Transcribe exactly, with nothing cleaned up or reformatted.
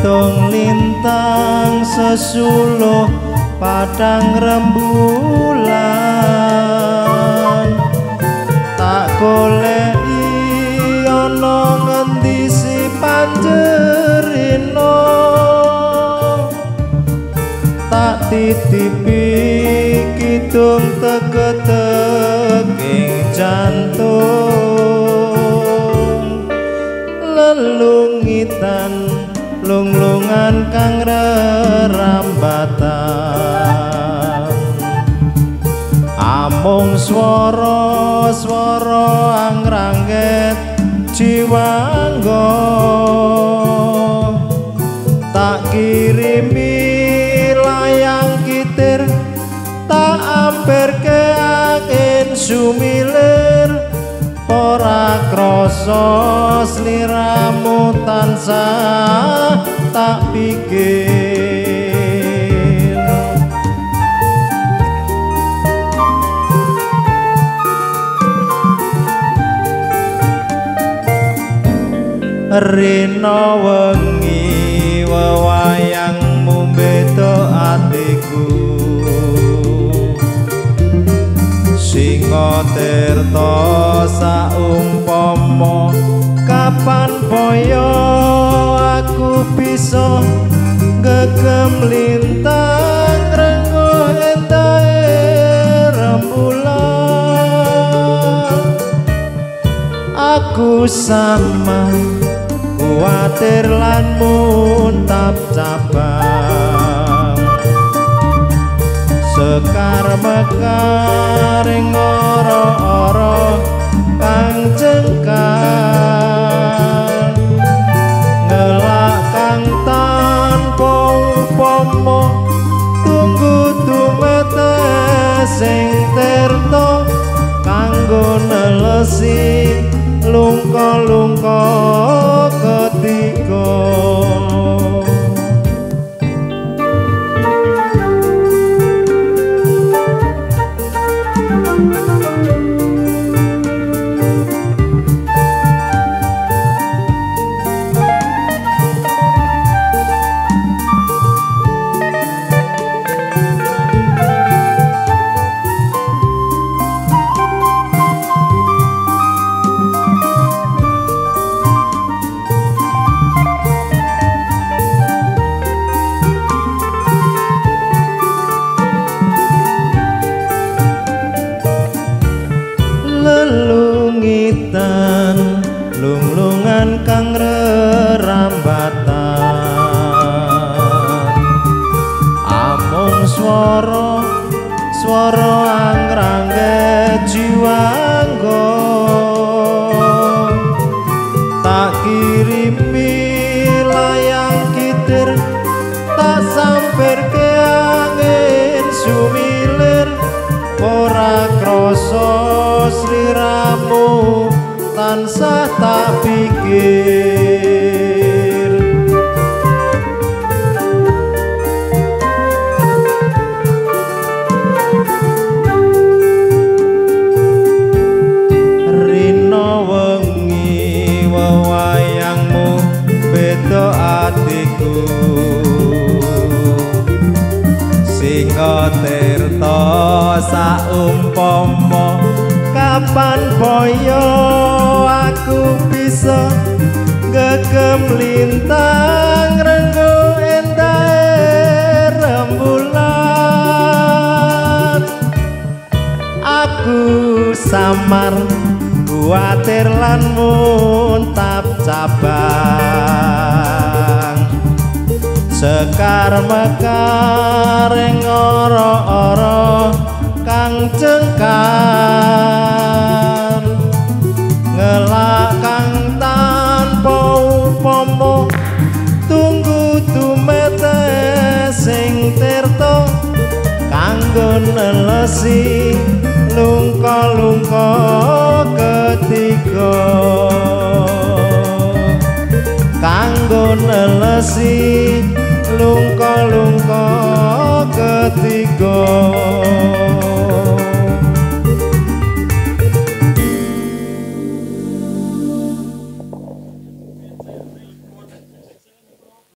pitung lintang sesuluh padang rembulan tak goleki ana ngendi si Panjerina tak titipi kidung tegeteging jantung lelungitan lunglungan kang rerambatan amung swara-swara angrangget jiwangga tak kirimi layang kitir tak amperke angin sumilir ora krasa sliramu tansah tak pikir rina wengi wewayangmu beda atiku Singa tirta saumpama kapan poyo aku bisa gegem lintang renggo entahe rembulan aku sama kuatir lan muntap cabang sekar mekar ing ora-ora kang jengkar ngelak kang tanpa upama tunggu tumete sing tirta kanggo nelesi lungka-lungka ketiga lelungitan lunglungan kang rerambatan amung swara swara angrangge jiwangga tak kirimi layang kitir tak samperke angin sumilir ora krasa sliramu tansah tak pikir rina wengi wewayangmu beda atiku Singa tirta saumpama kapan poyo aku bisa gegem lintang renggo entahe rembulan aku samar kuatir lan muntap cabang sekar mekar ing ora-ora kang jengkar ngelak kang tanpa upama tunggu tumete sing tirta kanggo nelesi lungka-lungka ketiga kanggo nelesi lungka-lungka ketiga